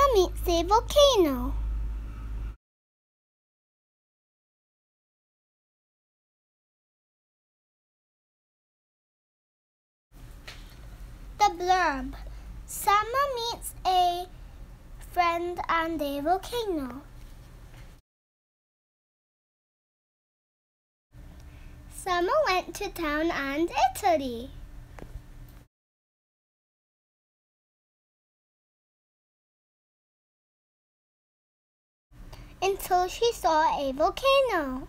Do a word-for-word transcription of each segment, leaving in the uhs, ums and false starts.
meets a volcano. The blurb. Summer meets a friend and a volcano. Summer went to town and Italy. Until she saw a volcano.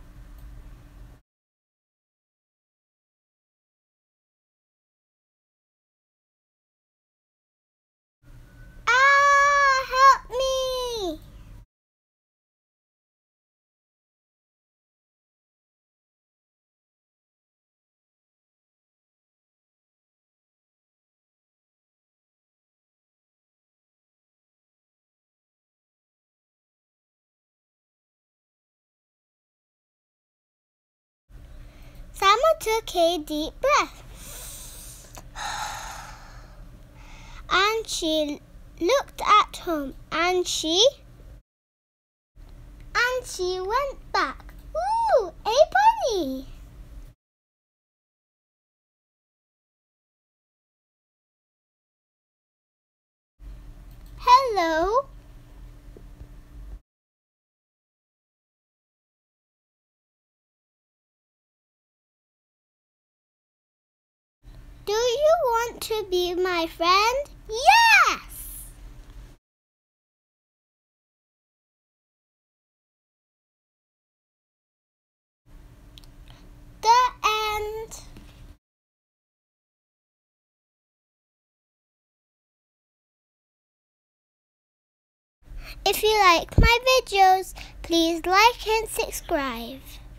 Ah, help me! Summer took a deep breath, and she looked at home, and she, and she went back. Ooh, a bunny! Hello. Do you want to be my friend? Yes! The end. If you like my videos, please like and subscribe.